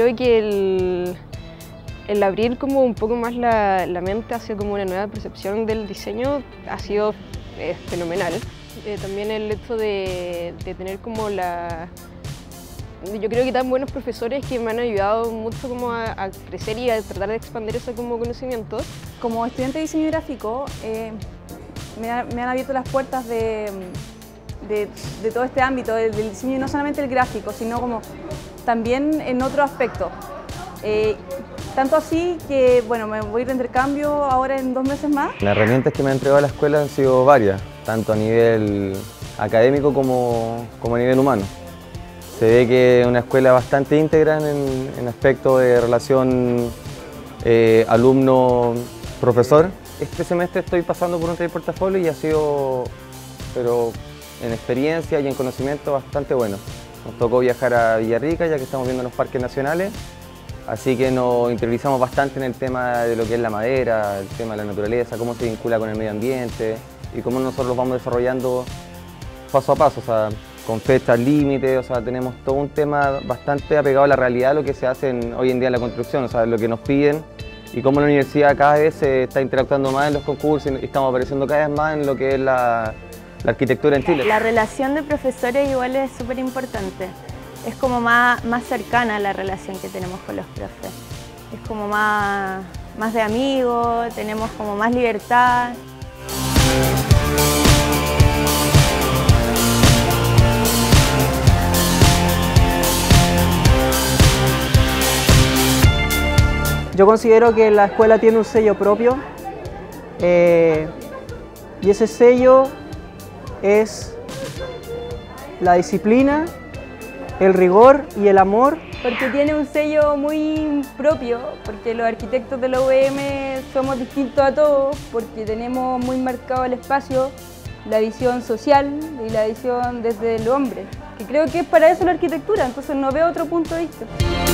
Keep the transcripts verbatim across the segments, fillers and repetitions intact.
creo que el, el abrir como un poco más la, la mente hacia como una nueva percepción del diseño ha sido eh, fenomenal. Eh, también el hecho de, de tener como la... Yo creo que tan buenos profesores que me han ayudado mucho como a, a crecer y a tratar de expandir ese como conocimiento. Como estudiante de diseño gráfico, eh, me, ha, me han abierto las puertas de, de, de todo este ámbito del, del diseño, y no solamente el gráfico, sino como también en otro aspecto. Eh, tanto así que, bueno, me voy a ir de intercambio ahora en dos meses más. Las herramientas que me ha entregado la escuela han sido varias, tanto a nivel académico como, como a nivel humano. Se ve que es una escuela bastante íntegra en, en aspecto de relación eh, alumno-profesor. Este semestre estoy pasando por un taller portafolio y ha sido, pero en experiencia y en conocimiento, bastante bueno. Nos tocó viajar a Villarrica, ya que estamos viendo los parques nacionales, así que nos interiorizamos bastante en el tema de lo que es la madera, el tema de la naturaleza, cómo se vincula con el medio ambiente y cómo nosotros lo vamos desarrollando paso a paso, o sea, con fechas límites, o sea, tenemos todo un tema bastante apegado a la realidad de lo que se hace en, hoy en día en la construcción, o sea, lo que nos piden y cómo la universidad cada vez se está interactuando más en los concursos y estamos apareciendo cada vez más en lo que es la, la arquitectura en Chile. La relación de profesores igual es súper importante, es como más, más cercana la relación que tenemos con los profes, es como más, más de amigos, tenemos como más libertad. Yo considero que la escuela tiene un sello propio eh, y ese sello es la disciplina, el rigor y el amor. Porque tiene un sello muy propio, porque los arquitectos de la U V M somos distintos a todos, porque tenemos muy marcado el espacio, la visión social y la visión desde el hombre, que creo que es para eso la arquitectura, entonces no veo otro punto de vista.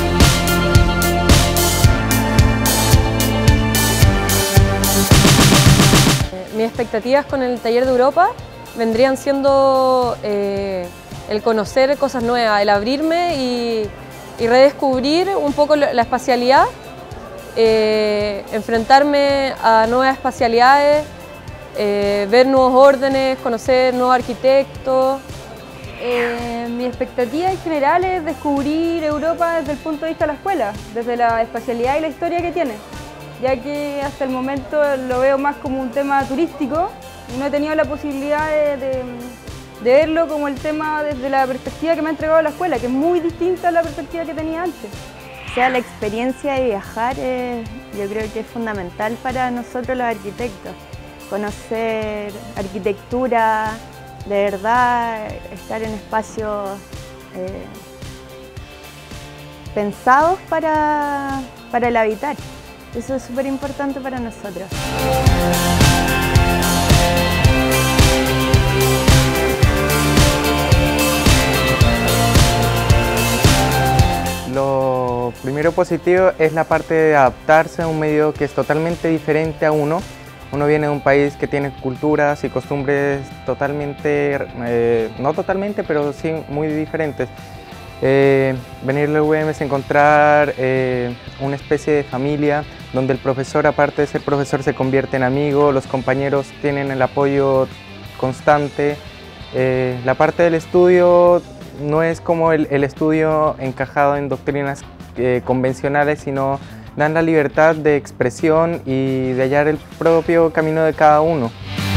Mis expectativas con el taller de Europa vendrían siendo eh, el conocer cosas nuevas, el abrirme y, y redescubrir un poco la espacialidad, eh, enfrentarme a nuevas espacialidades, eh, ver nuevos órdenes, conocer nuevos arquitectos. Eh, mi expectativa en general es descubrir Europa desde el punto de vista de la escuela, desde la espacialidad y la historia que tiene, ya que hasta el momento lo veo más como un tema turístico y no he tenido la posibilidad de, de, de verlo como el tema desde la perspectiva que me ha entregado la escuela, que es muy distinta a la perspectiva que tenía antes. O sea, la experiencia de viajar es, yo creo que es fundamental para nosotros los arquitectos. Conocer arquitectura, de verdad, estar en espacios eh, pensados para, para el habitar. Eso es súper importante para nosotros. Lo primero positivo es la parte de adaptarse a un medio que es totalmente diferente a uno. Uno viene de un país que tiene culturas y costumbres totalmente, eh, no totalmente, pero sí muy diferentes. Eh, venir a la U V M es encontrar eh, una especie de familia donde el profesor, aparte de ser profesor, se convierte en amigo, los compañeros tienen el apoyo constante. Eh, la parte del estudio no es como el, el estudio encajado en doctrinas eh, convencionales, sino dan la libertad de expresión y de hallar el propio camino de cada uno.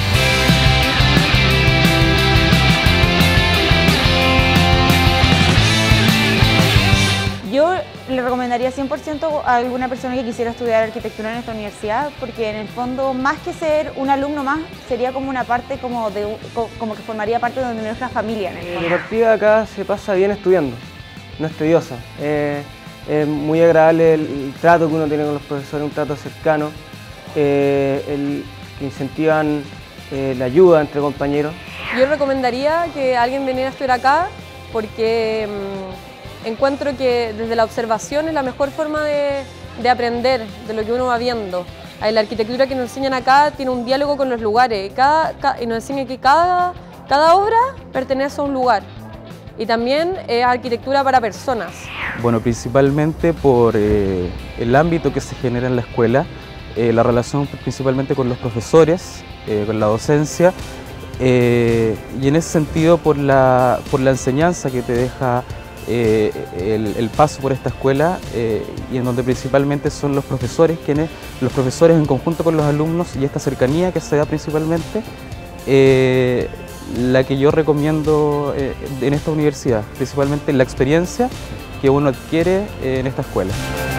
Yo le recomendaría cien por ciento a alguna persona que quisiera estudiar arquitectura en esta universidad, porque en el fondo, más que ser un alumno más, sería como una parte, como, de, como que formaría parte de nuestra familia. En el fondo. La partida acá se pasa bien estudiando, no es tediosa. Eh, es muy agradable el, el trato que uno tiene con los profesores, un trato cercano, eh, el, que incentivan eh, la ayuda entre compañeros. Yo recomendaría que alguien viniera a estudiar acá porque mmm, encuentro que desde la observación es la mejor forma de, de aprender de lo que uno va viendo. La arquitectura que nos enseñan acá tiene un diálogo con los lugares y, cada, cada, y nos enseña que cada, cada obra pertenece a un lugar y también es arquitectura para personas. Bueno, principalmente por eh, el ámbito que se genera en la escuela, eh, la relación principalmente con los profesores, eh, con la docencia, eh, y en ese sentido por la, por la enseñanza que te deja eh, el, el paso por esta escuela, eh, y en donde principalmente son los profesores, quienes, los profesores en conjunto con los alumnos y esta cercanía que se da principalmente, eh, la que yo recomiendo eh, en esta universidad, principalmente la experiencia que uno adquiere en esta escuela.